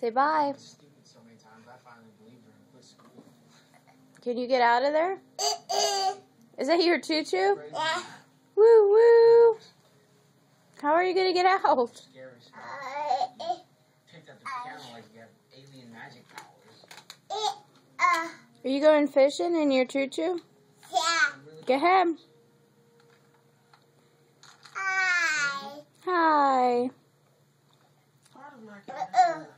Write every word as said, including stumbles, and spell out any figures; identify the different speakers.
Speaker 1: Say bye.
Speaker 2: Stupid so many times. I finally believed her and quit school.
Speaker 1: Can you get out of there? Is that your choo-choo? Woo woo. How are you gonna get out?
Speaker 2: Scary stuff. Picked up the piano like you have alien magic powers.
Speaker 1: Are you going fishing in your choo-choo?
Speaker 3: Yeah.
Speaker 1: Go ahead.
Speaker 3: Hi.
Speaker 1: Hi.
Speaker 2: Part of my